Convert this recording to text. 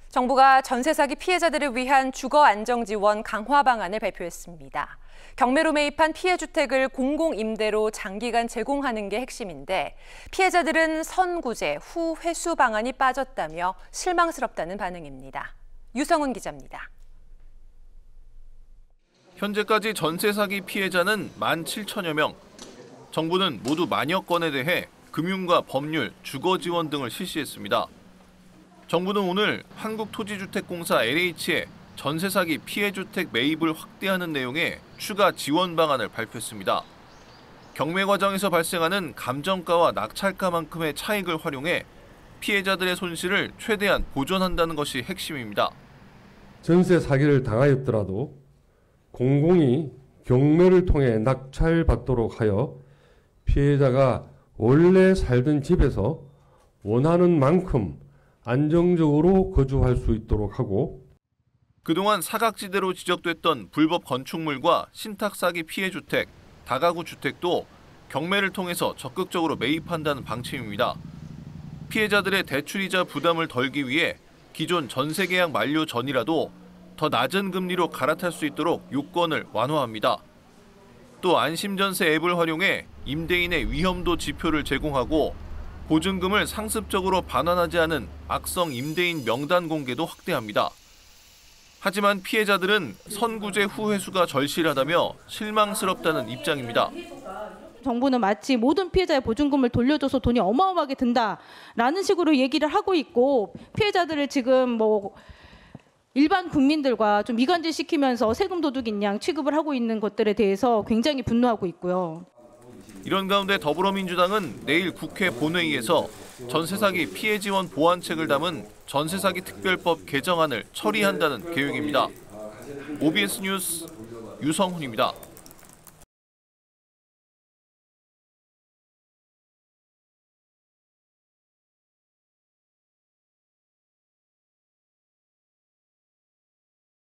정부가 전세 사기 피해자들을 위한 주거 안정 지원 강화 방안을 발표했습니다. 경매로 매입한 피해 주택을 공공 임대로 장기간 제공하는 게 핵심인데 피해자들은 선구제, 후 회수 방안이 빠졌다며 실망스럽다는 반응입니다. 유성훈 기자입니다. 현재까지 전세 사기 피해자는 17,000여 명. 정부는 모두 만여 건에 대해 금융과 법률, 주거 지원 등을 실시했습니다. 정부는 오늘 한국토지주택공사 LH에 전세 사기 피해 주택 매입을 확대하는 내용의 추가 지원 방안을 발표했습니다. 경매 과정에서 발생하는 감정가와 낙찰가만큼의 차익을 활용해 피해자들의 손실을 최대한 보존한다는 것이 핵심입니다. 전세 사기를 당하였더라도 공공이 경매를 통해 낙찰받도록 하여 피해자가 원래 살던 집에서 원하는 만큼 안정적으로 거주할 수 있도록 하고 그동안 사각지대로 지적됐던 불법 건축물과 신탁 사기 피해 주택, 다가구 주택도 경매를 통해서 적극적으로 매입한다는 방침입니다. 피해자들의 대출이자 부담을 덜기 위해 기존 전세 계약 만료 전이라도 더 낮은 금리로 갈아탈 수 있도록 요건을 완화합니다. 또 안심전세 앱을 활용해 임대인의 위험도 지표를 제공하고 보증금을 상습적으로 반환하지 않은 악성 임대인 명단 공개도 확대합니다. 하지만 피해자들은 선구제 후 회수가 절실하다며 실망스럽다는 입장입니다. 정부는 마치 모든 피해자의 보증금을 돌려줘서 돈이 어마어마하게 든다라는 식으로 얘기를 하고 있고 피해자들을 지금 일반 국민들과 좀 이간질시키면서 세금 도둑인 양 취급을 하고 있는 것들에 대해서 굉장히 분노하고 있고요. 이런 가운데 더불어민주당은 내일 국회 본회의에서 전세 사기 피해 지원 보완책을 담은 전세 사기 특별법 개정안을 처리한다는 계획입니다. OBS 뉴스 유성훈입니다.